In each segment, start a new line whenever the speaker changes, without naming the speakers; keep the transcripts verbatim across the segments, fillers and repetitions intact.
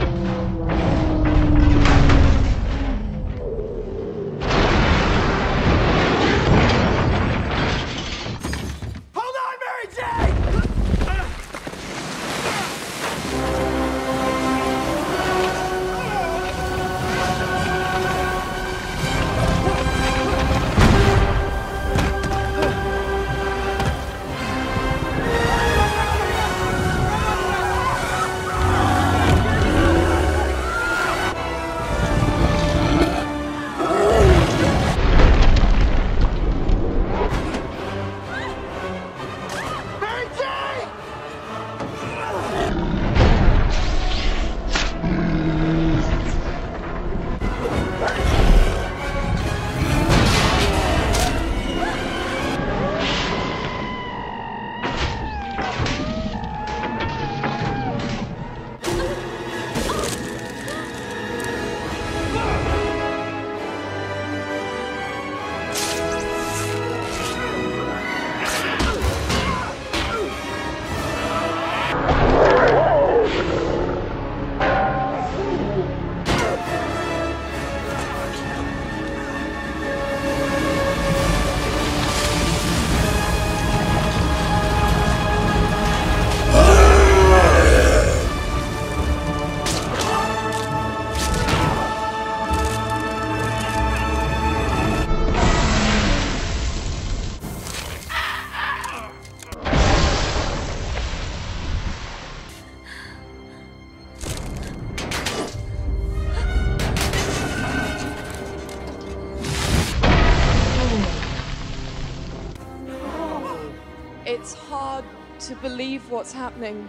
It's hard to believe what's happening.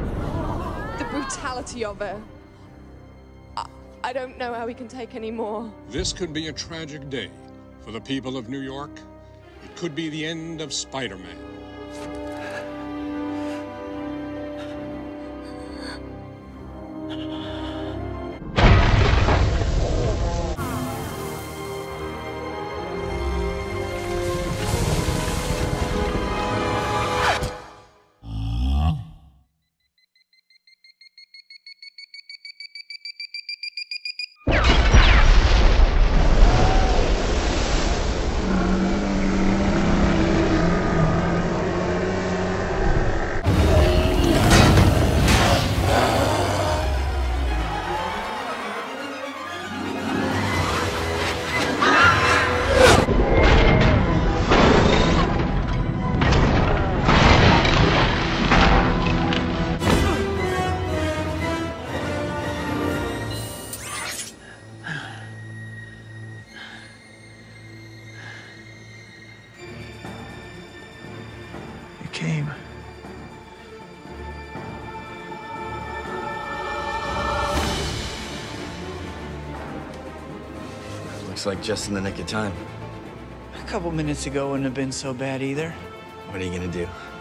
The brutality of it. I, I don't know how we can take any more.
This could be a tragic day for the people of New York. It could be the end of Spider-Man.
Came.
Looks like just in the nick of time.
A couple minutes ago wouldn't have been so bad either.
What are you gonna do?